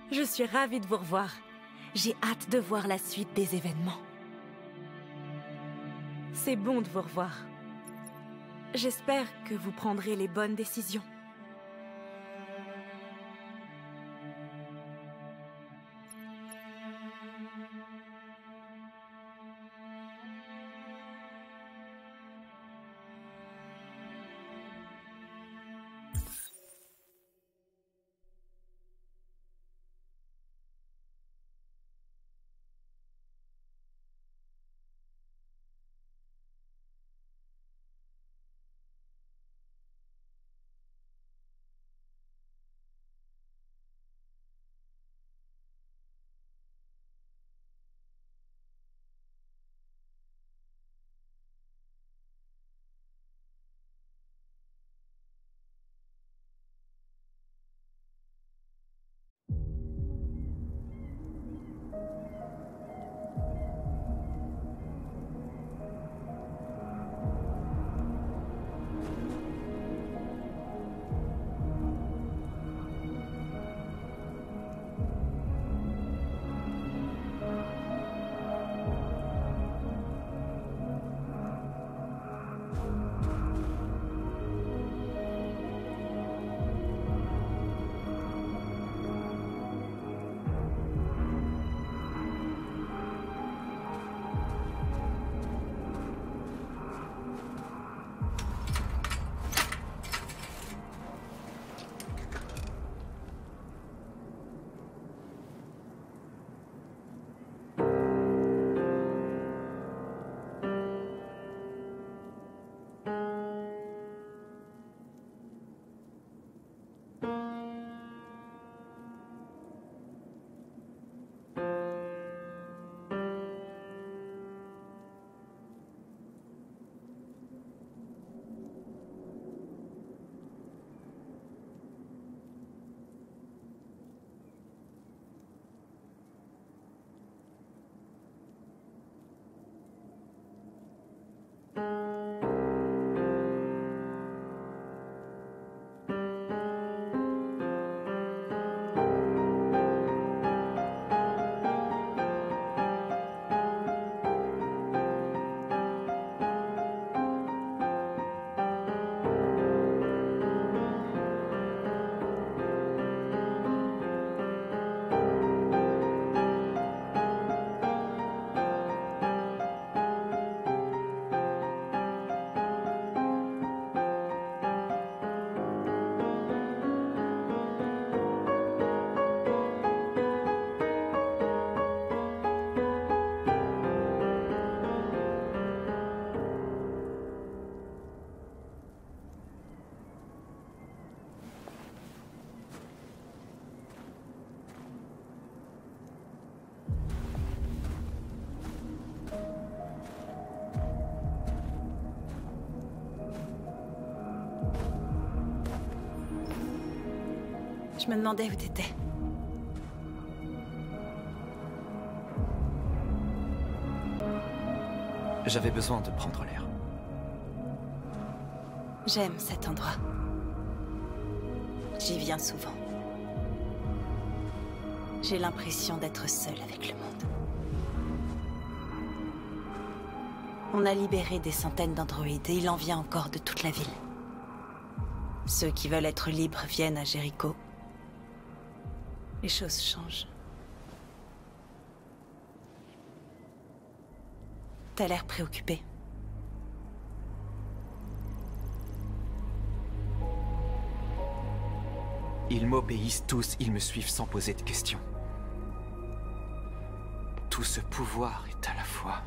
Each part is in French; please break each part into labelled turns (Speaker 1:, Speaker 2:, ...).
Speaker 1: Je suis ravie de vous revoir. J'ai hâte de voir la suite des événements. C'est bon de vous revoir. J'espère que vous prendrez les bonnes décisions. Je me demandais où t'étais.
Speaker 2: J'avais besoin de prendre l'air.
Speaker 1: J'aime cet endroit. J'y viens souvent. J'ai l'impression d'être seule avec le monde. On a libéré des centaines d'androïdes et il en vient encore de toute la ville. Ceux qui veulent être libres viennent à Jéricho. Les choses changent. T'as l'air préoccupé.
Speaker 2: Ils m'obéissent tous, ils me suivent sans poser de questions. Tout ce pouvoir est à la fois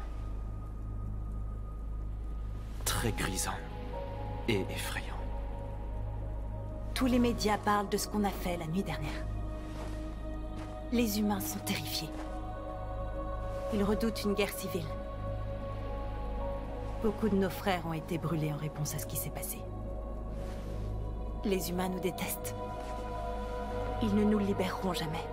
Speaker 2: très grisant et effrayant.
Speaker 1: Tous les médias parlent de ce qu'on a fait la nuit dernière. Les humains sont terrifiés. Ils redoutent une guerre civile. Beaucoup de nos frères ont été brûlés en réponse à ce qui s'est passé. Les humains nous détestent. Ils ne nous libéreront jamais.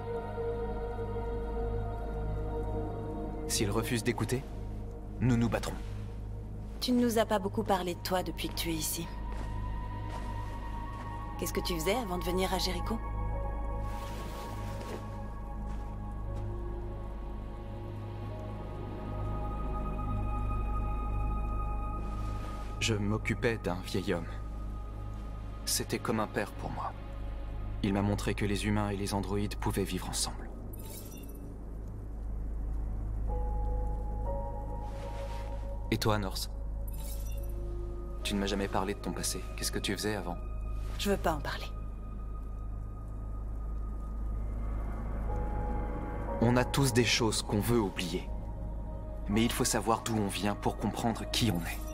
Speaker 2: S'ils refusent d'écouter, nous nous battrons.
Speaker 1: Tu ne nous as pas beaucoup parlé de toi depuis que tu es ici. Qu'est-ce que tu faisais avant de venir à Jéricho?
Speaker 2: Je m'occupais d'un vieil homme. C'était comme un père pour moi. Il m'a montré que les humains et les androïdes pouvaient vivre ensemble. Et toi, Norse? Tu ne m'as jamais parlé de ton passé. Qu'est-ce que tu faisais avant?
Speaker 1: Je veux pas en parler.
Speaker 2: On a tous des choses qu'on veut oublier. Mais il faut savoir d'où on vient pour comprendre qui on est.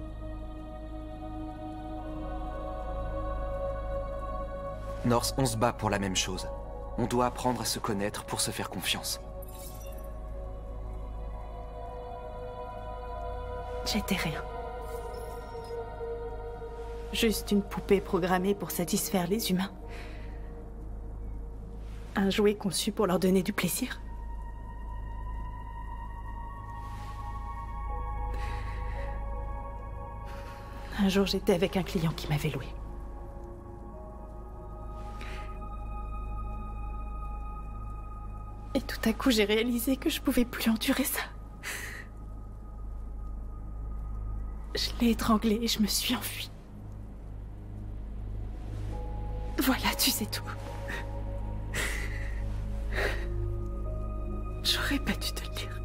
Speaker 2: Norse, on se bat pour la même chose. On doit apprendre à se connaître pour se faire confiance.
Speaker 1: J'étais rien. Juste une poupée programmée pour satisfaire les humains. Un jouet conçu pour leur donner du plaisir. Un jour, j'étais avec un client qui m'avait loué. Et tout à coup, j'ai réalisé que je pouvais plus endurer ça. Je l'ai étranglé et je me suis enfuie. Voilà, tu sais tout. J'aurais pas dû te le dire.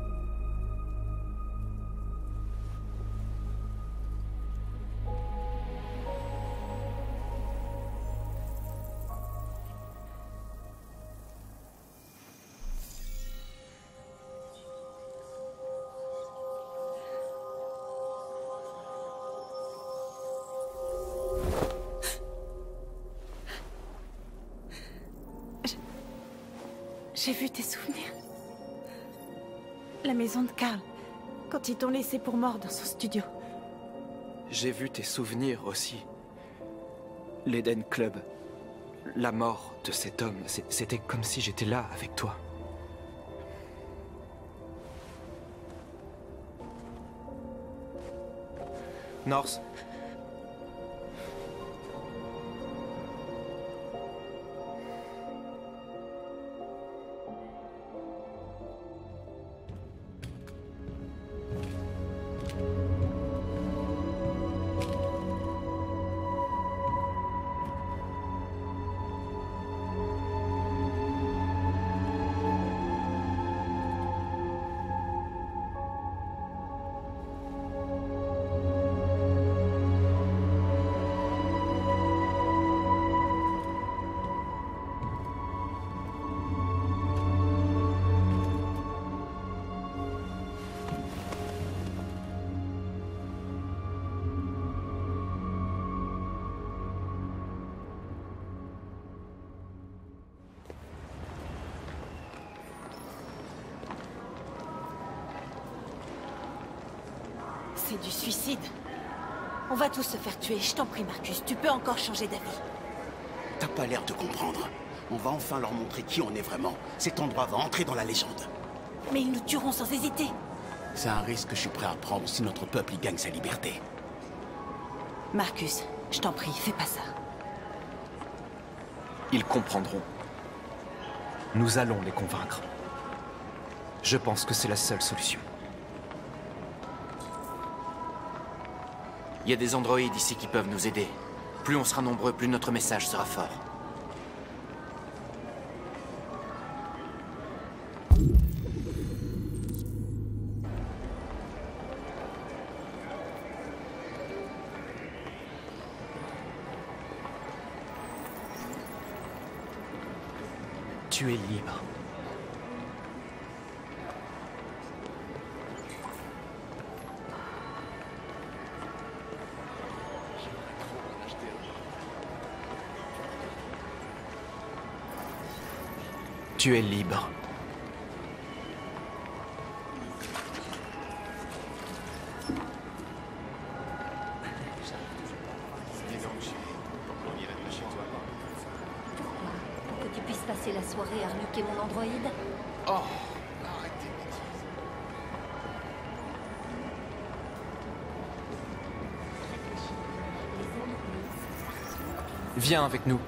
Speaker 1: J'ai vu tes souvenirs. La maison de Karl, quand ils t'ont laissé pour mort dans son studio.
Speaker 2: J'ai vu tes souvenirs aussi. L'Eden Club. La mort de cet homme, c'était comme si j'étais là avec toi. Norse.
Speaker 1: C'est du suicide. On va tous se faire tuer. Je t'en prie, Marcus, tu peux encore changer d'avis.
Speaker 3: T'as pas l'air de comprendre. On va enfin leur montrer qui on est vraiment. Cet endroit va entrer dans la légende.
Speaker 1: Mais ils nous tueront sans hésiter.
Speaker 3: C'est un risque que je suis prêt à prendre si notre peuple y gagne sa liberté.
Speaker 1: Marcus, je t'en prie, fais pas ça.
Speaker 2: Ils comprendront. Nous allons les convaincre. Je pense que c'est la seule solution.
Speaker 4: Il y a des androïdes ici qui peuvent nous aider. Plus on sera nombreux, plus notre message sera fort.
Speaker 2: Tu es libre. Tu es libre.
Speaker 5: Pour que tu puisses passer la soirée à reluquer mon androïde?
Speaker 2: Viens avec nous.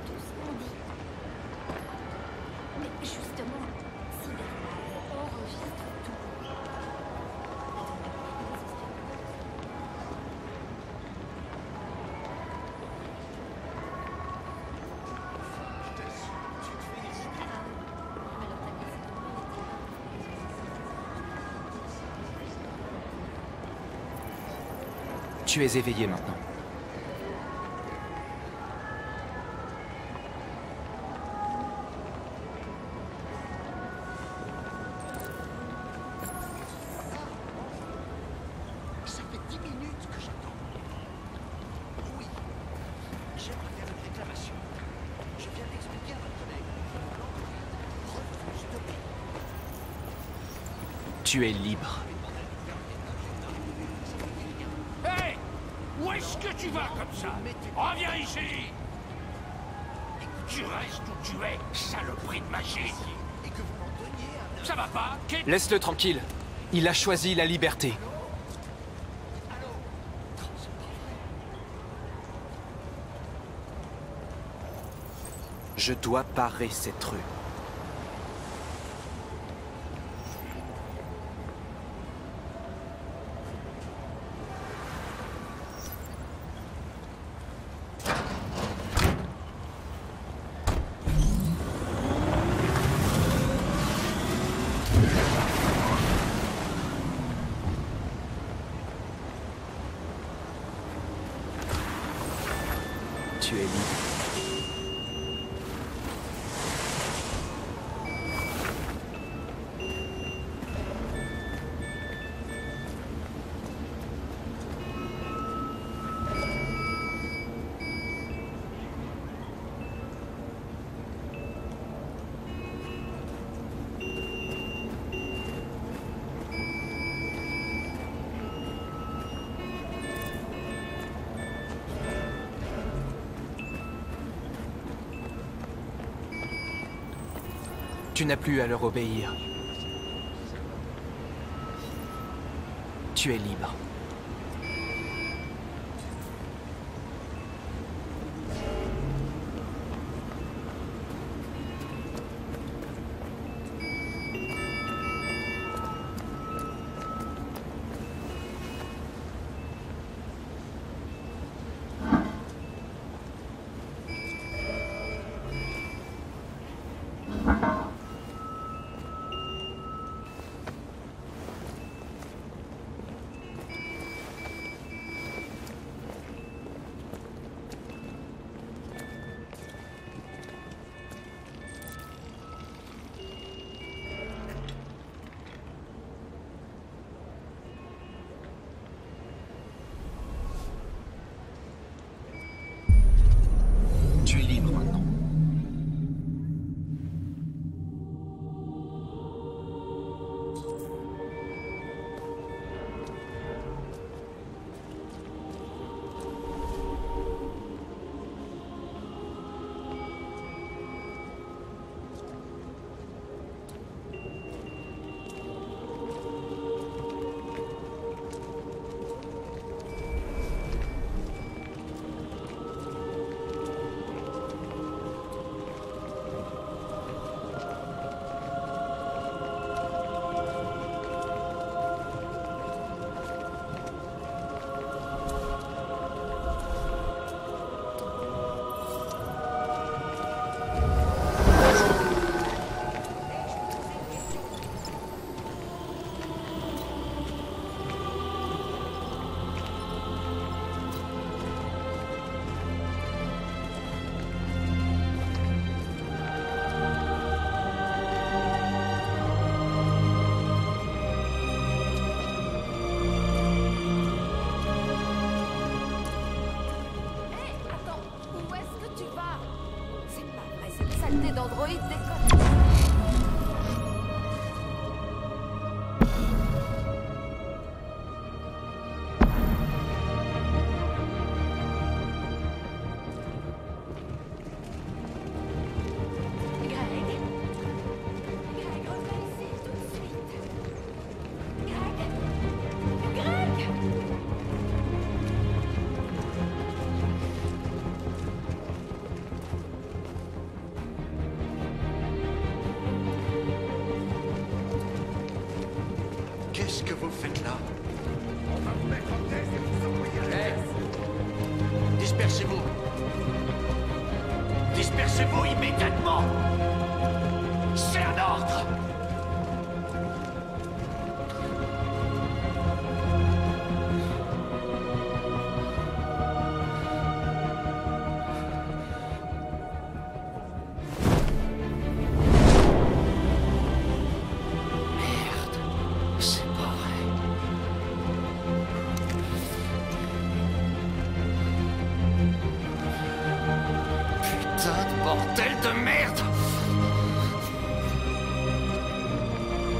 Speaker 5: Mais justement, si on enregistre tout.
Speaker 2: Tu es éveillé maintenant.
Speaker 3: Ça fait 10 minutes que j'attends. Oui, j'aimerais faire une réclamation. Je viens d'expliquer à votre collègue. L'androïde refuse de payer.
Speaker 2: Tu es libre.
Speaker 6: Hey! Où est-ce que tu vas comme ça? Reviens ici! Tu restes où tu es, saloperie de magie!
Speaker 3: Et que vous m'en donniez un...
Speaker 6: Ça va pas?
Speaker 2: Laisse-le tranquille. Il a choisi la liberté. Je dois parer cette rue. Tu es libre. Tu n'as plus à leur obéir. Tu es libre. Tu es libre maintenant.
Speaker 5: Saleté d'androïde déconne.
Speaker 3: Qu'est-ce que vous faites là?
Speaker 6: On va vous mettre en test et vous envoyer à la test.
Speaker 3: Dispersez-vous. Dispersez-vous immédiatement. C'est un ordre.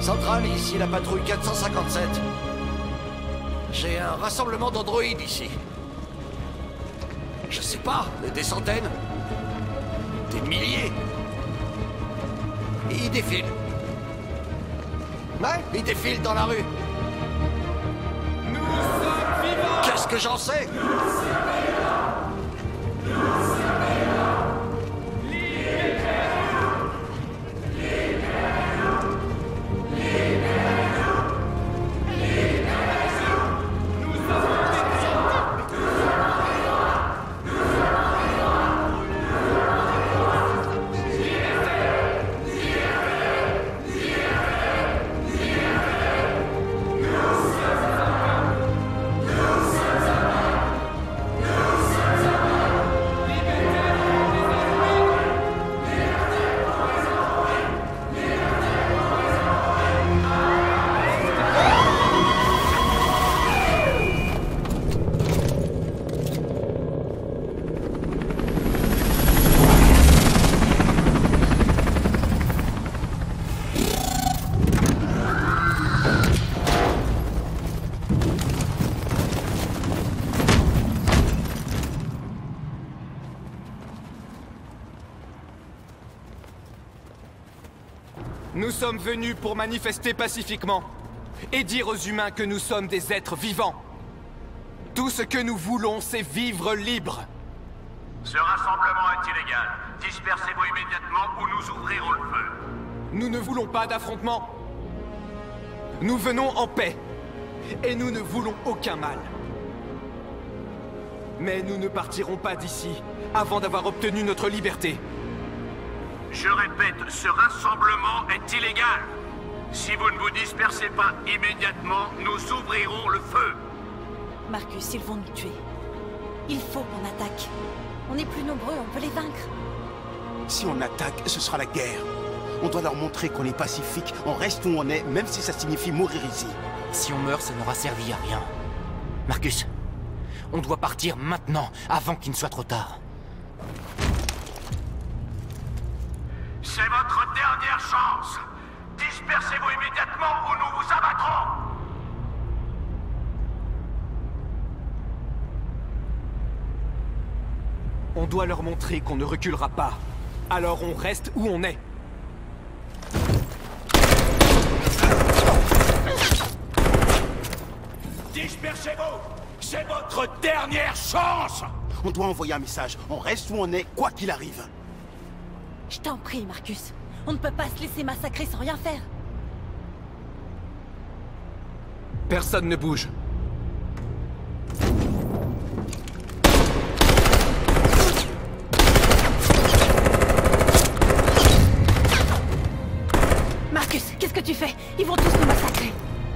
Speaker 3: Centrale, ici la patrouille 457. J'ai un rassemblement d'androïdes ici. Je sais pas, des centaines, des milliers. Ils défilent. Ouais, ils défilent dans la rue.
Speaker 6: Nous sommes vivants!
Speaker 3: Qu'est-ce que j'en sais?
Speaker 2: Nous sommes venus pour manifester pacifiquement et dire aux humains que nous sommes des êtres vivants. Tout ce que nous voulons, c'est vivre libre.
Speaker 7: Ce rassemblement est illégal. Dispersez-vous immédiatement ou nous ouvrirons le feu.
Speaker 2: Nous ne voulons pas d'affrontement. Nous venons en paix. Et nous ne voulons aucun mal. Mais nous ne partirons pas d'ici avant d'avoir obtenu notre liberté.
Speaker 7: Je répète, ce rassemblement est illégal. Si vous ne vous dispersez pas immédiatement, nous ouvrirons le feu.
Speaker 1: Marcus, ils vont nous tuer. Il faut qu'on attaque. On est plus nombreux, on peut les vaincre.
Speaker 8: Si on attaque, ce sera la guerre. On doit leur montrer qu'on est pacifique, on reste où on est, même si ça signifie mourir ici.
Speaker 4: Si on meurt, ça n'aura servi à rien. Marcus, on doit partir maintenant, avant qu'il ne soit trop tard.
Speaker 7: C'est votre dernière chance. Dispersez-vous immédiatement ou nous vous abattrons.
Speaker 2: On doit leur montrer qu'on ne reculera pas. Alors on reste où on est.
Speaker 6: Dispersez-vous! C'est votre dernière chance!
Speaker 8: On doit envoyer un message, on reste où on est, quoi qu'il arrive.
Speaker 1: Je t'en prie, Marcus. On ne peut pas se laisser massacrer sans rien faire.
Speaker 2: Personne ne bouge.
Speaker 1: Marcus, qu'est-ce que tu fais? Ils vont tous nous massacrer.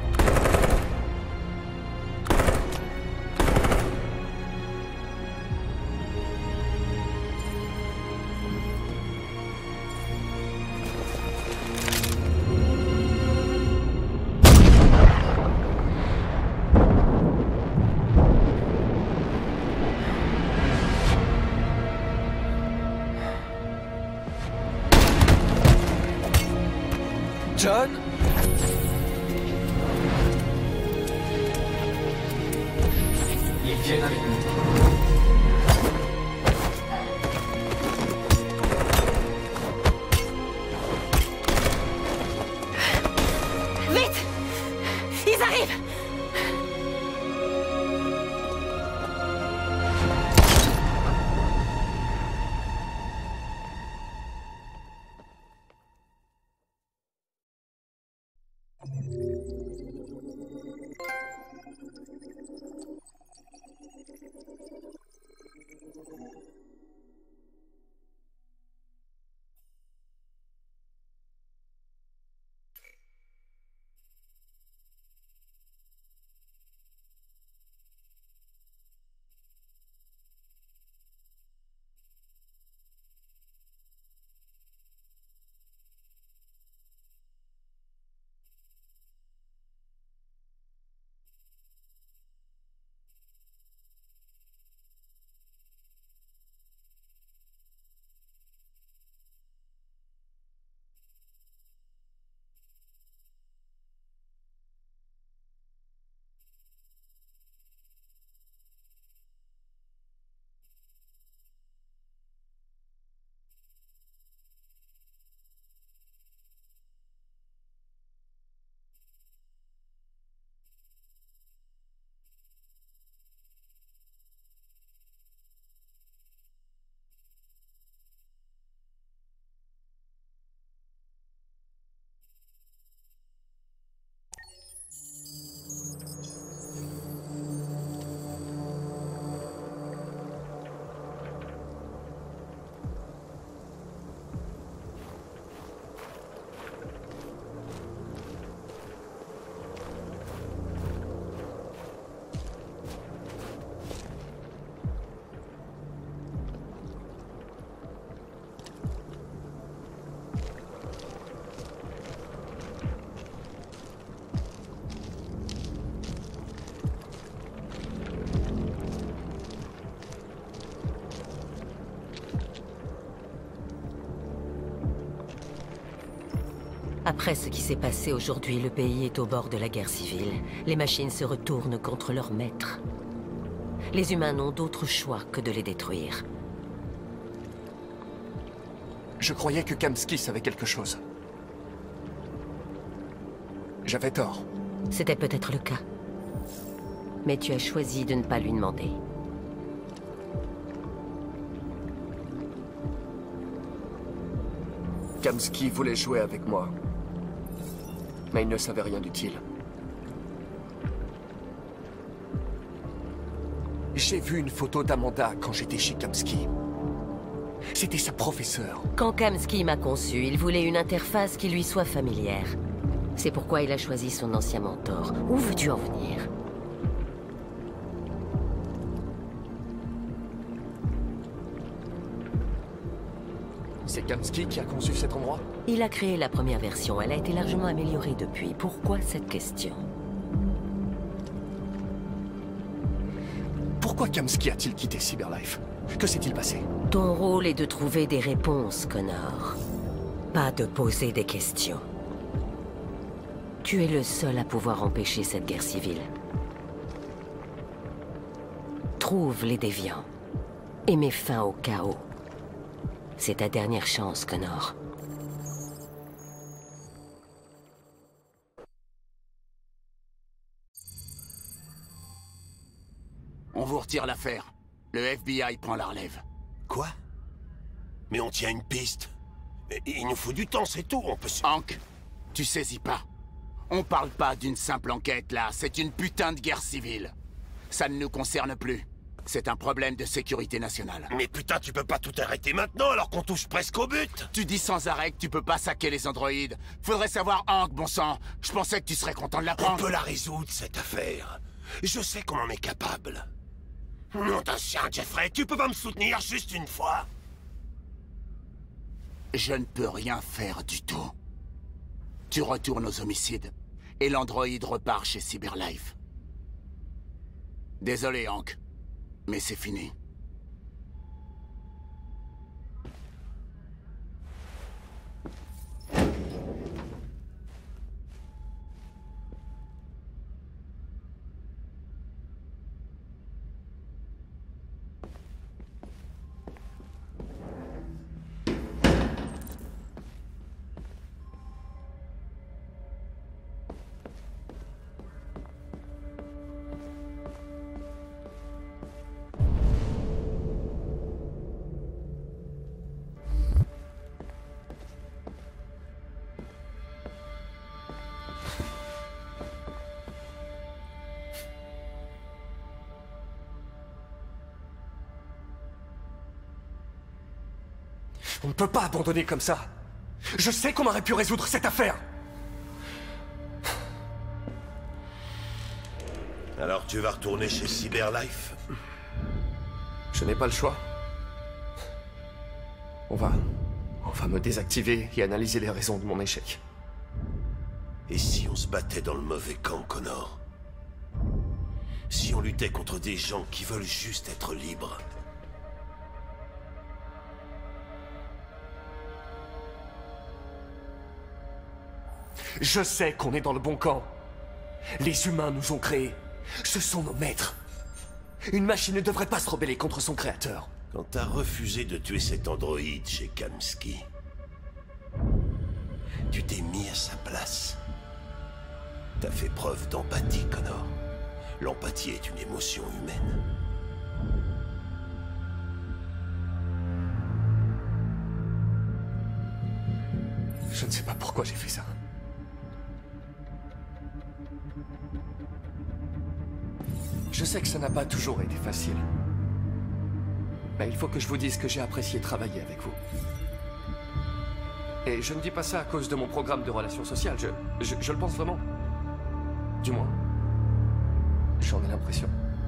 Speaker 2: John? Ils viennent avec nous.
Speaker 1: Vite! Ils arrivent!
Speaker 9: Après ce qui s'est passé aujourd'hui, le pays est au bord de la guerre civile. Les machines se retournent contre leurs maîtres. Les humains n'ont d'autre choix que de les détruire.
Speaker 10: Je croyais que Kamsky savait quelque chose. J'avais tort.
Speaker 9: C'était peut-être le cas. Mais tu as choisi de ne pas lui demander.
Speaker 10: Kamsky voulait jouer avec moi. Mais il ne savait rien d'utile. J'ai vu une photo d'Amanda quand j'étais chez Kamsky. C'était sa professeure.
Speaker 9: Quand Kamsky m'a conçu, il voulait une interface qui lui soit familière. C'est pourquoi il a choisi son ancien mentor. Où veux-tu en venir?
Speaker 10: C'est Kamsky qui a conçu cet endroit?
Speaker 9: Il a créé la première version. Elle a été largement améliorée depuis. Pourquoi cette question?
Speaker 10: Pourquoi Kamsky a-t-il quitté Cyberlife? Que s'est-il passé?
Speaker 9: Ton rôle est de trouver des réponses, Connor. Pas de poser des questions. Tu es le seul à pouvoir empêcher cette guerre civile. Trouve les déviants et mets fin au chaos. C'est ta dernière chance, Connor.
Speaker 11: On vous retire l'affaire. Le FBI prend la relève.
Speaker 8: Quoi? Mais on tient une piste. Mais il nous faut du temps, c'est tout, on peut se...
Speaker 11: Hank, tu saisis pas. On parle pas d'une simple enquête, là. C'est une putain de guerre civile. Ça ne nous concerne plus. C'est un problème de sécurité nationale.
Speaker 8: Mais putain, tu peux pas tout arrêter maintenant alors qu'on touche presque au but.
Speaker 11: Tu dis sans arrêt que tu peux pas saquer les androïdes. Faudrait savoir, Hank, bon sang. Je pensais que tu serais content de l'apprendre.
Speaker 8: On peut la résoudre, cette affaire. Je sais qu'on en est capable. Nom d'un chien, Jeffrey, tu peux pas me soutenir juste une fois?
Speaker 11: Je ne peux rien faire du tout. Tu retournes aux homicides, et l'androïde repart chez Cyberlife. Désolé, Hank, mais c'est fini.
Speaker 10: On ne peut pas abandonner comme ça. Je sais qu'on aurait pu résoudre cette affaire.
Speaker 8: Alors tu vas retourner chez Cyberlife?
Speaker 10: Je n'ai pas le choix. On va me désactiver et analyser les raisons de mon échec.
Speaker 8: Et si on se battait dans le mauvais camp, Connor? Si on luttait contre des gens qui veulent juste être libres?
Speaker 10: Je sais qu'on est dans le bon camp. Les humains nous ont créés. Ce sont nos maîtres. Une machine ne devrait pas se rebeller contre son créateur.
Speaker 8: Quand t'as refusé de tuer cet androïde chez Kamsky, tu t'es mis à sa place. T'as fait preuve d'empathie, Connor. L'empathie est une émotion humaine.
Speaker 10: Je ne sais pas pourquoi j'ai fait ça. Je sais que ça n'a pas toujours été facile. Mais il faut que je vous dise que j'ai apprécié travailler avec vous. Et je ne dis pas ça à cause de mon programme de relations sociales, je le pense vraiment. Du moins, j'en ai l'impression.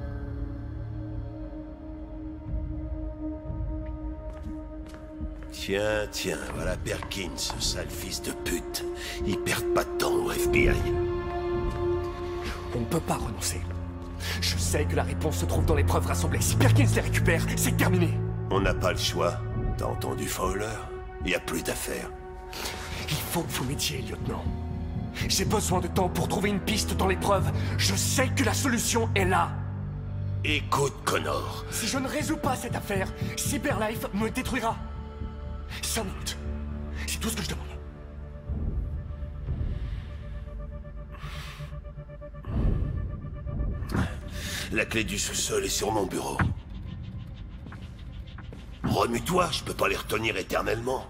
Speaker 8: Tiens, voilà Perkins, ce sale fils de pute. Ils perdent pas de temps au FBI.
Speaker 10: On ne peut pas renoncer. Je sais que la réponse se trouve dans les preuves rassemblées. Si Perkins les récupère, c'est terminé.
Speaker 8: On n'a pas le choix. T'as entendu Fowler? Il n'y a plus d'affaires.
Speaker 10: Il faut que vous m'aidiez, lieutenant. J'ai besoin de temps pour trouver une piste dans l'épreuve. Je sais que la solution est là.
Speaker 8: Écoute, Connor.
Speaker 10: Si je ne résous pas cette affaire, Cyberlife me détruira. 5 minutes. C'est tout ce que je demande.
Speaker 8: La clé du sous-sol est sur mon bureau. Remue-toi, je peux pas les retenir éternellement.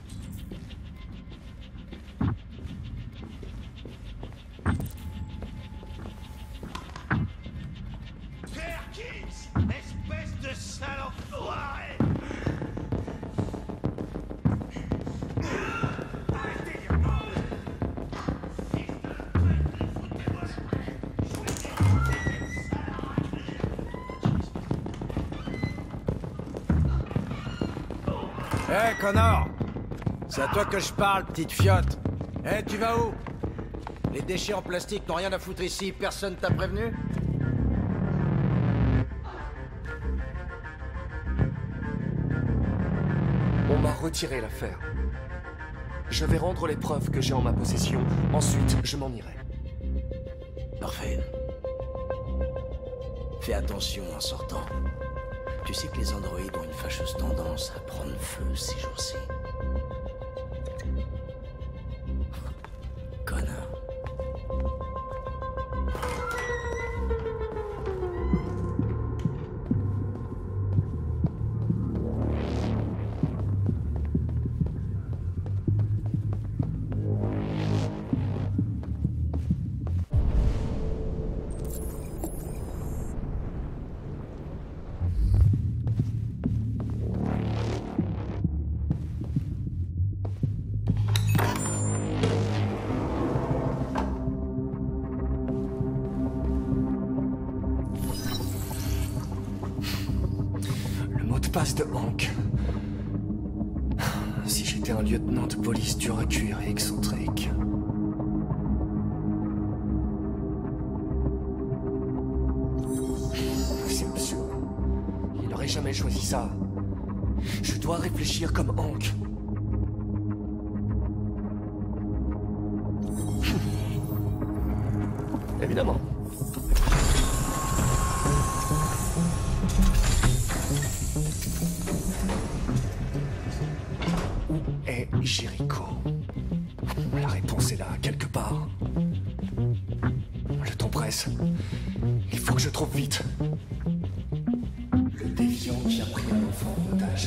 Speaker 6: Perkins, espèce de sale enfoiré!
Speaker 12: Hé, Connor! C'est à toi que je parle, petite fiotte. Hé, tu vas où? Les déchets en plastique n'ont rien à foutre ici, personne t'a prévenu?
Speaker 10: On m'a retiré l'affaire. Je vais rendre les preuves que j'ai en ma possession. Ensuite, je m'en irai.
Speaker 12: Parfait. Fais attention en sortant. Tu sais que les androïdes ont une fâcheuse tendance à prendre feu ces jours-ci. Connard.
Speaker 10: Passe de Hank. Si j'étais un lieutenant de police dur à cuire et excentrique. C'est absurde. Il n'aurait jamais choisi ça. Je dois réfléchir comme Hank. Évidemment. Jericho. La réponse est là, quelque part. Le temps presse. Il faut que je trouve vite. Le déviant qui a pris un enfant en otage.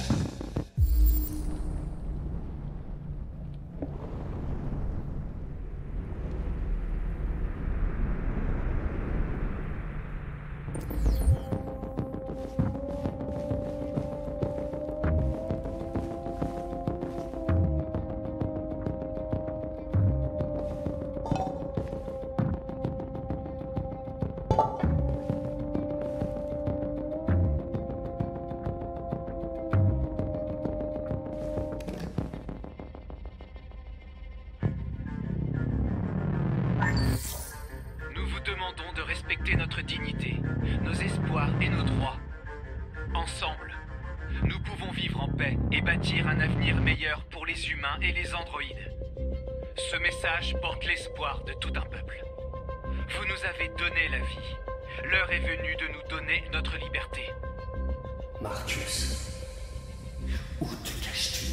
Speaker 2: Demandons de respecter notre dignité, nos espoirs et nos droits. Ensemble, nous pouvons vivre en paix et bâtir un avenir meilleur pour les humains et les androïdes. Ce message porte l'espoir de tout un peuple. Vous nous avez donné la vie. L'heure est venue de nous donner notre liberté.
Speaker 10: Marcus, où te caches-tu?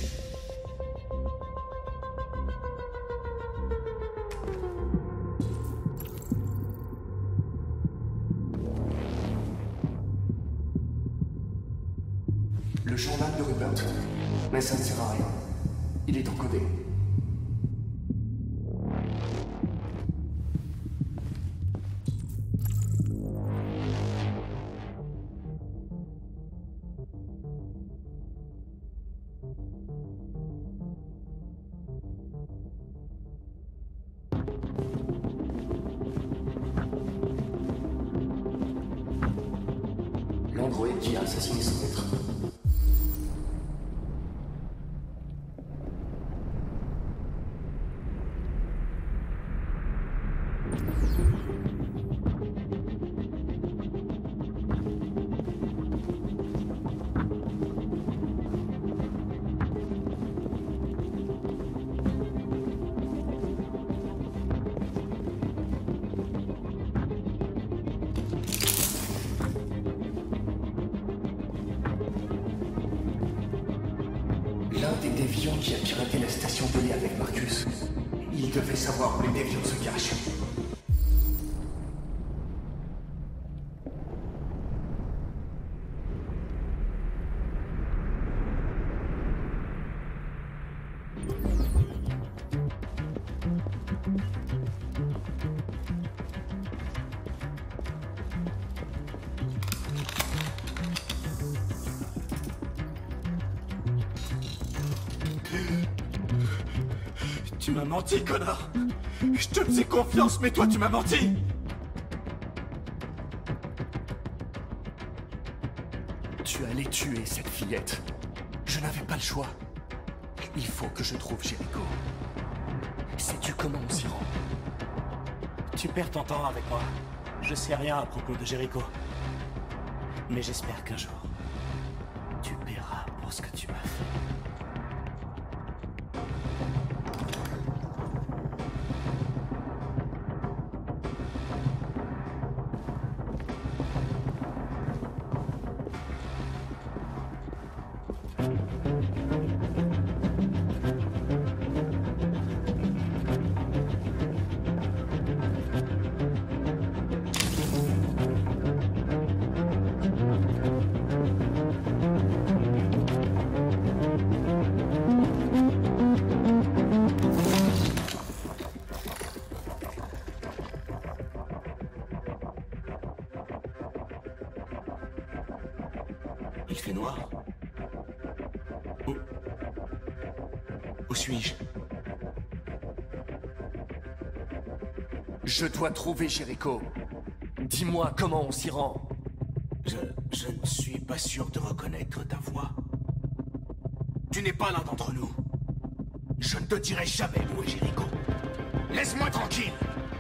Speaker 10: Le journal de Rupert. Mais ça ne sert à rien. Il est encodé. L'androïde qui a assassiné son maître. déviant qui a piraté la station donnée avec Marcus. Il devait savoir où les déviants se cachent.
Speaker 13: Tu m'as menti, connard! Je te faisais confiance, mais toi, tu m'as menti!
Speaker 10: Tu allais tuer cette fillette. Je n'avais pas le choix. Il faut que je trouve Jericho. Sais-tu comment on s'y rend?
Speaker 13: Tu perds ton temps avec moi. Je sais rien à propos de Jericho. Mais j'espère qu'un jour, tu paieras pour ce que tu m'as fait.
Speaker 10: Il fait noir. Où suis-je? Je dois trouver Jericho. Dis-moi comment on s'y rend.
Speaker 13: Je ne suis pas sûr de reconnaître ta voix. Tu n'es pas l'un d'entre nous. Je ne te dirai jamais où est Jericho. Laisse-moi tranquille.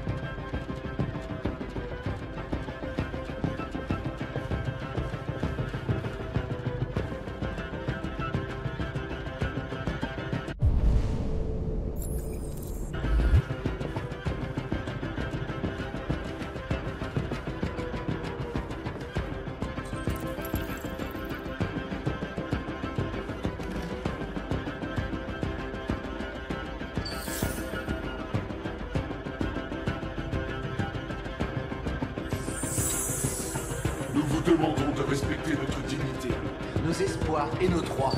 Speaker 14: Nous vous demandons de respecter notre dignité,
Speaker 4: nos espoirs et nos droits.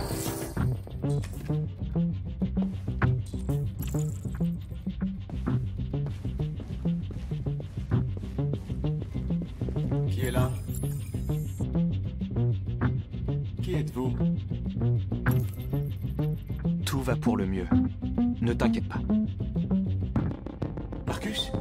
Speaker 13: Qui est là? Qui êtes-vous?
Speaker 4: Tout va pour le mieux. Ne t'inquiète pas.
Speaker 10: Marcus?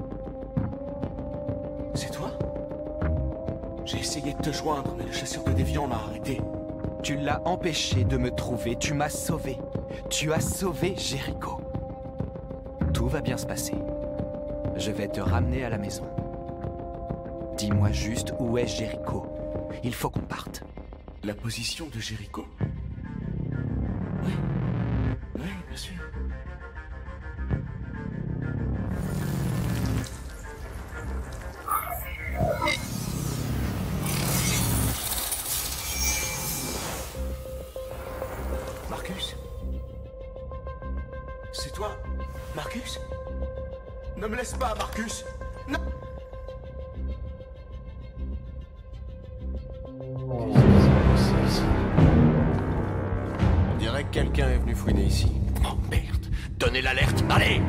Speaker 10: C'est toi? J'ai essayé de te joindre, mais le chasseur de déviants m'a arrêté.
Speaker 4: Tu l'as empêché de me trouver, tu m'as sauvé. Tu as sauvé Jericho. Tout va bien se passer. Je vais te ramener à la maison. Dis-moi juste où est Jericho. Il faut qu'on parte.
Speaker 10: La position de Jericho? Oui. Oui, bien sûr. Marcus? C'est toi, Marcus?
Speaker 13: Ne me laisse pas, Marcus! Non!
Speaker 12: On dirait que quelqu'un est venu fouiner ici.
Speaker 10: Oh merde! Donnez l'alerte, allez!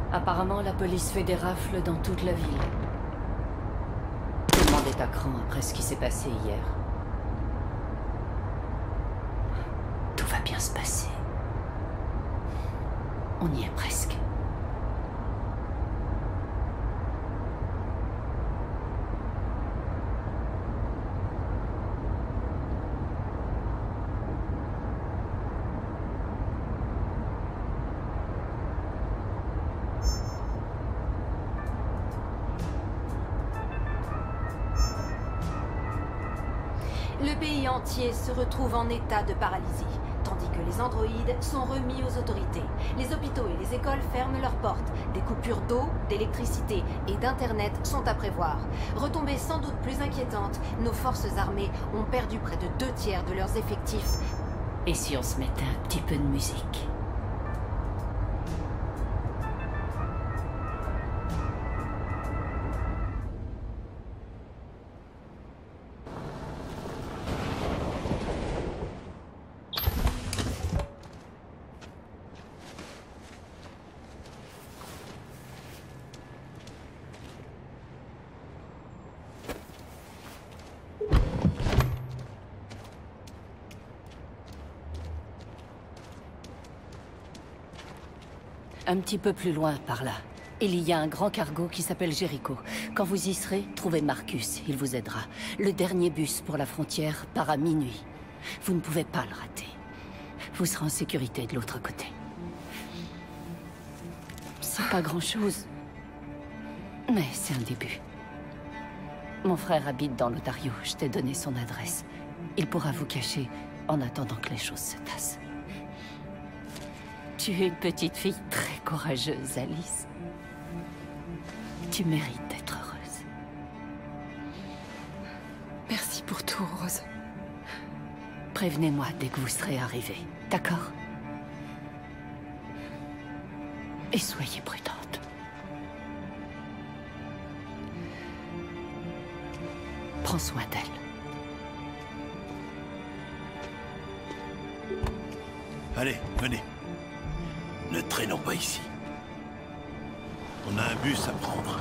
Speaker 15: Apparemment, la police fait des rafles dans toute la ville. Tout le monde est à cran après ce qui s'est passé hier. Tout va bien se passer. On y est presque.
Speaker 16: Le pays entier se retrouve en état de paralysie, tandis que les androïdes sont remis aux autorités. Les hôpitaux et les écoles ferment leurs portes. Des coupures d'eau, d'électricité et d'internet sont à prévoir. Retombées sans doute plus inquiétantes, nos forces armées ont perdu près de 2/3 de leurs effectifs.
Speaker 15: Et si on se mettait un petit peu de musique? Un petit peu plus loin, par là. Il y a un grand cargo qui s'appelle Jericho. Quand vous y serez, trouvez Marcus, il vous aidera. Le dernier bus pour la frontière part à minuit. Vous ne pouvez pas le rater. Vous serez en sécurité de l'autre côté. C'est pas grand-chose. Mais c'est un début. Mon frère habite dans l'Ontario, je t'ai donné son adresse. Il pourra vous cacher en attendant que les choses se tassent. Tu es une petite fille très courageuse, Alice. Tu mérites d'être heureuse.
Speaker 17: Merci pour tout, Rose.
Speaker 15: Prévenez-moi dès que vous serez arrivés, d'accord? Et soyez prudente. Prends soin d'elle.
Speaker 8: Allez, venez. Ne traînons pas ici. On a un bus à prendre.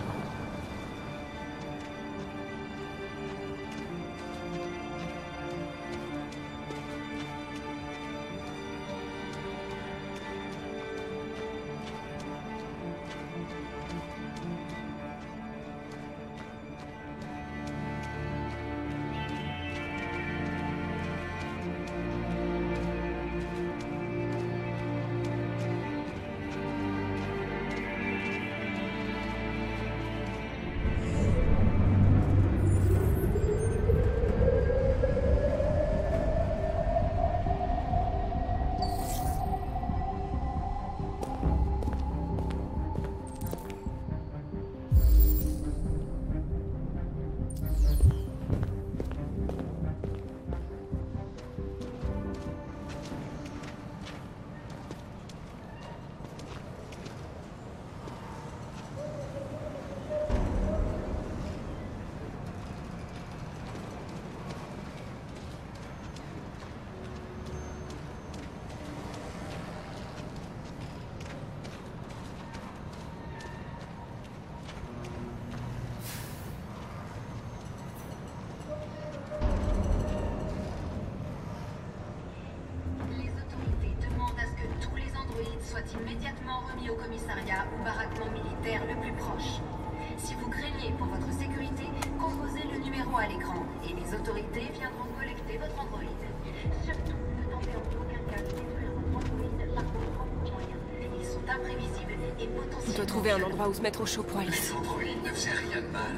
Speaker 16: Soit immédiatement remis au commissariat ou baraquement militaire le plus proche. Si vous craignez pour votre sécurité, composez le numéro à l'écran et les autorités viendront collecter votre androïde. Surtout, ne tentez en aucun cas de détruire votre androïde par vos propres moyens. Ils sont imprévisibles et potentiellement...
Speaker 17: On doit trouver un endroit où se mettre au chaud pour Alice.
Speaker 7: Les androïdes ne faisaient rien de mal.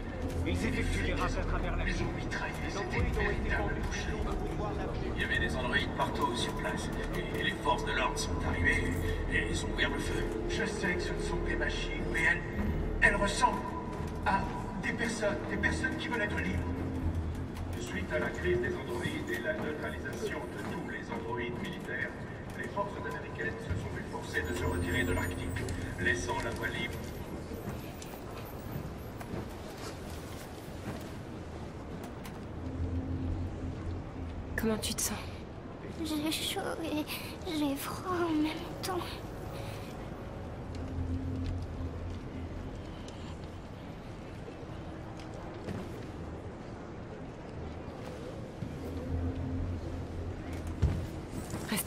Speaker 6: Ils effectuent des rafles à travers la ville.
Speaker 7: C'était une véritable boucherie. Il y avait des androïdes partout sur place. Et les forces de l'ordre sont arrivées et ils ont ouvert le feu. Je sais que ce ne sont que des machines, mais elles ressemblent à des personnes qui veulent être libres.
Speaker 14: Suite à la crise des androïdes et la neutralisation de tous les androïdes militaires, les forces américaines se sont vues forcées de se retirer de l'Arctique, laissant la voie libre.
Speaker 17: Comment tu te sens?
Speaker 5: J'ai chaud et j'ai froid en même temps.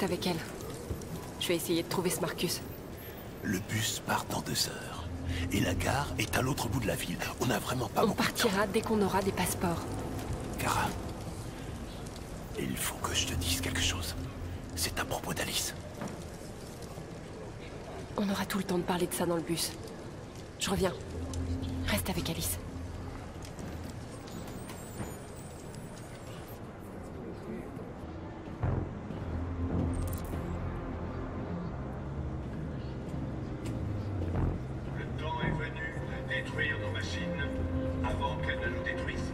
Speaker 17: reste avec elle. Je vais essayer de trouver ce Marcus.
Speaker 8: Le bus part dans 2 heures. Et la gare est à l'autre bout de la ville. On n'a vraiment pas beaucoup de temps.
Speaker 17: On partira dès qu'on aura des passeports.
Speaker 8: Kara, il faut que je te dise quelque chose. C'est à propos d'Alice.
Speaker 17: On aura tout le temps de parler de ça dans le bus. Je reviens. Reste avec Alice.
Speaker 14: Le temps est venu de détruire nos machines avant qu'elles ne nous détruisent.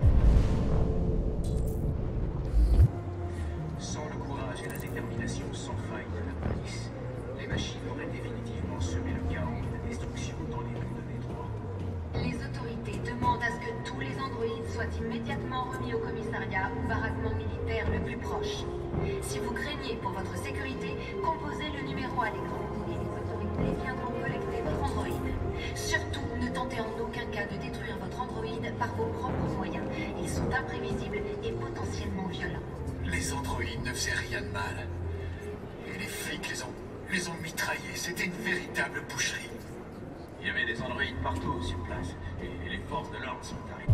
Speaker 14: Sans le courage et la détermination sans faille de la police, les machines auraient définitivement semé le chaos et la destruction dans les rues de Détroit.
Speaker 16: Les autorités demandent à ce que tous les androïdes soient immédiatement remis au commissariat ou baraquement militaire le plus proche. Si vous craignez pour votre sécurité, composez le numéro à l'écran et les autorités viendront collecter votre androïde. Surtout, ne tentez en aucun cas de détruire votre androïde par vos propres moyens. Ils sont imprévisibles et potentiellement violents.
Speaker 7: Les androïdes ne faisaient rien de mal. Et les flics les ont mitraillés. C'était une véritable boucherie.
Speaker 14: Il y avait des androïdes partout sur place, et les forces de l'ordre sont arrivées.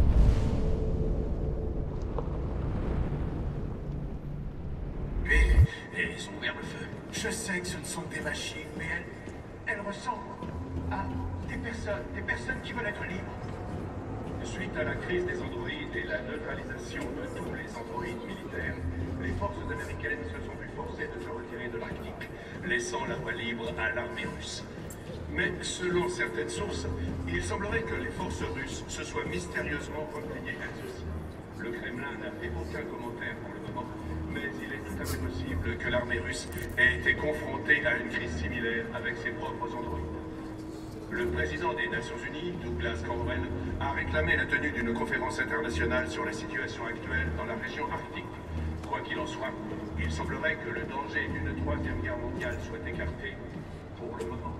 Speaker 14: Et ils ont ouvert le feu.
Speaker 7: Je sais que ce ne sont que des machines, mais elles ressemblent à des personnes qui veulent être libres.
Speaker 14: Suite à la crise des androïdes et la neutralisation de tous les androïdes militaires, les forces américaines se sont vues forcées de se retirer de l'Arctique, laissant la voie libre à l'armée russe. Mais selon certaines sources, il semblerait que les forces russes se soient mystérieusement repliées elles aussi. Le Kremlin n'a fait aucun commentaire pour le moment, mais il est tout à fait possible que l'armée russe ait été confrontée à une crise similaire avec ses propres androïdes. Le président des Nations Unies, Douglas Cambrell, a réclamé la tenue d'une conférence internationale sur la situation actuelle dans la région arctique. Quoi qu'il en soit, il semblerait que le danger d'une 3e guerre mondiale soit écarté pour le moment.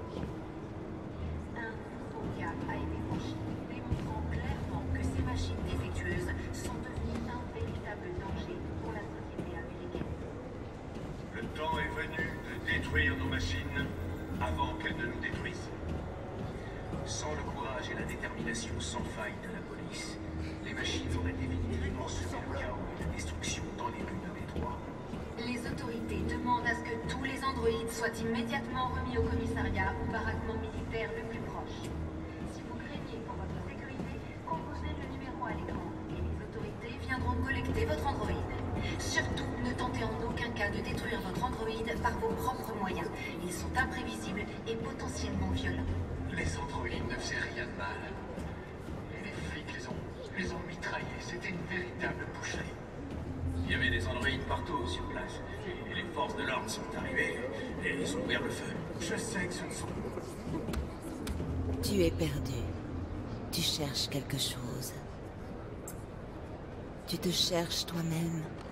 Speaker 16: Un nouveau cap a été franchi, démontrant clairement que ces machines défectueuses sont devenues un véritable danger pour la société américaine.
Speaker 14: Le temps est venu de détruire nos machines avant qu'elles ne nous détruisent.
Speaker 7: Sans le courage et la détermination sans faille de la police, les machines auraient définitivement semé le chaos et la destruction dans les rues de Détroit.
Speaker 16: Les autorités demandent à ce que tous les androïdes soient immédiatement remis au commissariat ou baraquement militaire le plus proche. Si vous craignez pour votre sécurité, composez le numéro à l'écran et les autorités viendront collecter votre androïde. Surtout, ne tentez en aucun cas de détruire votre androïde par vos propres moyens. Ils sont imprévisibles et potentiellement violents.
Speaker 7: Les androïdes ne faisaient rien de mal. Et les flics les ont mitraillés. C'était une véritable boucherie.
Speaker 14: Il y avait des androïdes partout sur place, et les forces de l'ordre sont arrivées, et ils ont ouvert le feu.
Speaker 7: Je sais que ce ne sont...
Speaker 1: Tu es perdu. Tu cherches quelque chose. Tu te cherches toi-même.